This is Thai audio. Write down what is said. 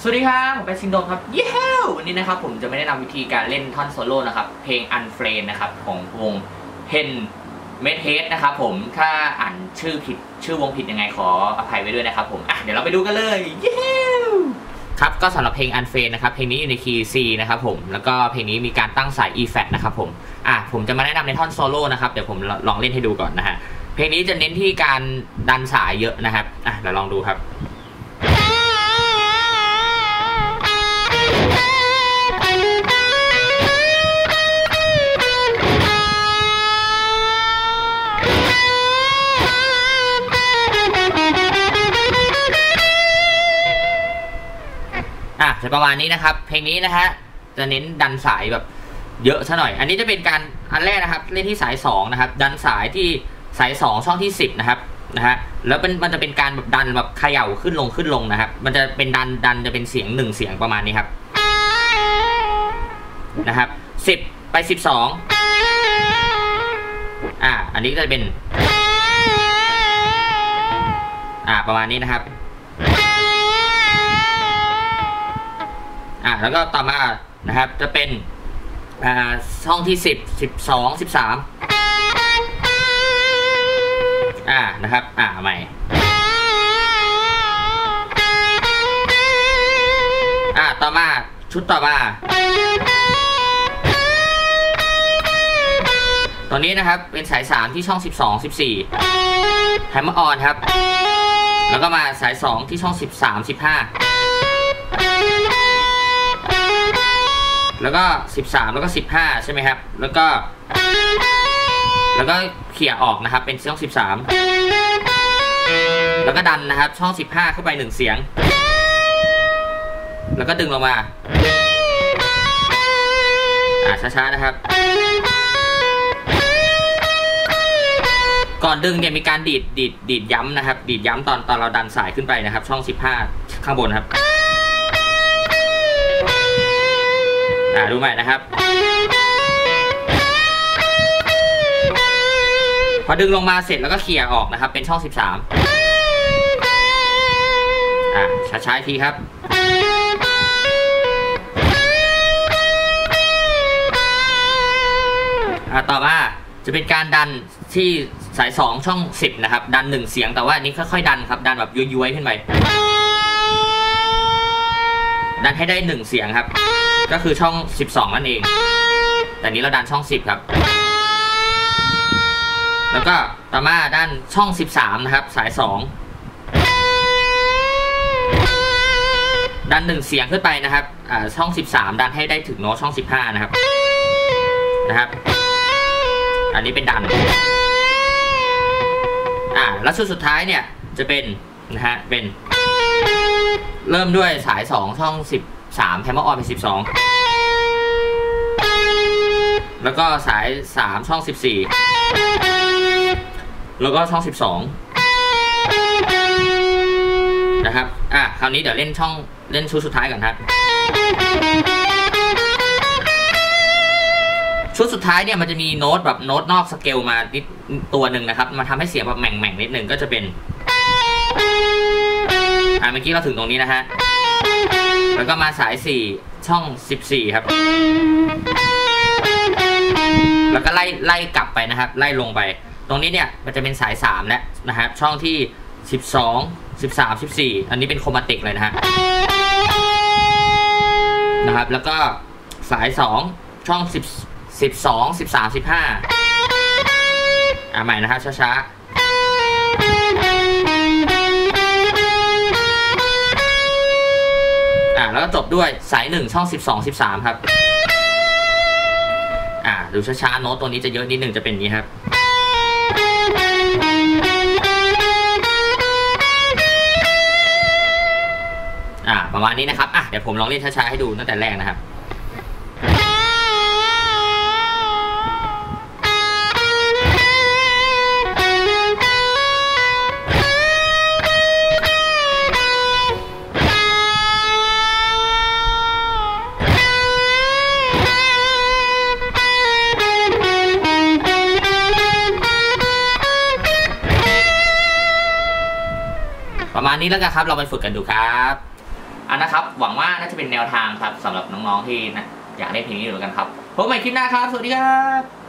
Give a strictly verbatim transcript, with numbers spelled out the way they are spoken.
สวัสดีครับผมเป็นซิงโดนครับเย้วันนี้นะครับผมจะไม่ได้นำวิธีการเล่นท่อนโซโล่นะครับเพลง Unfriend นะครับของวง Hen Medhead นะครับผมถ้าอ่านชื่อผิดชื่อวงผิดยังไงขออภัยไว้ด้วยนะครับผมอ่ะเดี๋ยวเราไปดูกันเลยเย้ครับก็สำหรับเพลง Unfriend นะครับเพลงนี้อยู่ในคีย์ C นะครับผมแล้วก็เพลงนี้มีการตั้งสาย E flat นะครับผมอ่ะผมจะมาแนะนำในท่อนโซโล่นะครับเดี๋ยวผมลองเล่นให้ดูก่อนนะฮะเพลงนี้จะเน้นที่การดันสายเยอะนะครับอ่ะเดี๋ยวลองดูครับอ่ะจะประมาณนี้นะครับเพลงนี้นะฮะจะเน้นดันสายแบบเยอะซะหน่อยอันนี้จะเป็นการอันแรกนะครับเล่นที่สายสองนะครับดันสายที่สายสองช่องที่สิบนะครับนะฮะแล้วเป็นมันจะเป็นการแบบดันแบบเขย่าขึ้นลงขึ้นลงนะครับมันจะเป็นดันดันจะเป็นเสียงหนึ่งเสียงประมาณนี้ครับนะครับสิบไปสิบสองอ่าอันนี้ก็จะเป็นอ่าประมาณนี้นะครับอ่าแล้วก็ต่อมานะครับจะเป็นอ่าช่องที่สิบ สิบสอง สิบสามอ่านะครับอ่าใหม่อ่าต่อมาชุดต่อมาตัวนี้นะครับเป็นสายสามที่ช่องสิบสอง สิบสี่แฮมเมอร์ออนครับแล้วก็มาสายสองที่ช่องสิบสาม สิบห้าแล้วก็สิบสามแล้วก็สิบห้าใช่ไหมครับแล้วก็แล้วก็เขี่ยออกนะครับเป็นช่องสิบสามแล้วก็ดันนะครับช่องสิบห้าเข้าไปหนึ่งเสียงแล้วก็ดึงลงมาอ่าช้าๆนะครับก่อนดึงเนี่ยมีการดีดดีดดีดย้ำนะครับดีดย้ำตอนตอนเราดันสายขึ้นไปนะครับช่องสิบห้าข้างบนครับอ่าดูใหม่นะครับพอดึงลงมาเสร็จแล้วก็เขี่ยออกนะครับเป็นช่องสิบสามอ่าช้าๆอีกทีครับอ่าต่อมาจะเป็นการดันที่สายสองช่องสิบนะครับดันหนึ่งเสียงแต่ว่าอันนี้ค่อยๆดันครับดันแบบย้วยๆขึ้นไปดันให้ได้หนึ่งเสียงครับก็คือช่องสิบสองนั่นเองแต่นี้เราดันช่องสิบครับแล้วก็ต่อมาด้านช่องสิบสามนะครับสายสองดันหนึ่งเสียงขึ้นไปนะครับอ่าช่องสิบสามดันให้ได้ถึงโน้ตช่องสิบห้านะครับนะครับอันนี้เป็นดันอ่าแล้วชุดสุดท้ายเนี่ยจะเป็นนะฮะเป็นเริ่มด้วยสายสองช่องสิบสามแฮมเมอร์ออนเป็นสิบสองแล้วก็สายสามช่องสิบสี่แล้วก็ช่องสิบสองนะครับอ่ะคราวนี้เดี๋ยวเล่นช่องเล่นชุดสุดท้ายก่อนครับชุดสุดท้ายเนี่ยมันจะมีโน้ตแบบโน้ตนอกสเกลมานิดตัวหนึ่งนะครับมาทำให้เสียงแบบแหม่งแหม่งนิดหนึ่งก็จะเป็นอ่ะเมื่อกี้เราถึงตรงนี้นะฮะแล้วก็มาสายสี่ช่องสิบสี่ครับแล้วก็ไล่ไล่กลับไปนะครับไล่ลงไปตรงนี้เนี่ยมันจะเป็นสายสามแล้วนะครับช่องที่สิบสอง สิบสาม สิบสี่อันนี้เป็นโครมาติกเลยนะฮะนะครับแล้วก็สายสองช่องสิบ สิบสอง สิบสาม สิบห้าอ่ะใหม่นะครับช้าๆอ่ะแล้วก็จบด้วยสายหนึ่งช่องสิบสอง สิบสามครับอ่าดูช้าๆโน้ตตัวนี้จะเยอะนิดหนึ่งจะเป็นอย่างนี้ครับอ่าประมาณนี้นะครับอ่ะเดี๋ยวผมลองเล่นช้าๆให้ดูตั้งแต่แรกนะครับประมาณนี้แล้วกันครับเราไปฝึกกันดูครับอันนะครับหวังว่าน่าจะเป็นแนวทางครับสำหรับน้องๆที่นะอยากเล่นเพลงนี้อยู่แล้วกันครับพบกันใหม่คลิปหน้าครับสวัสดีครับ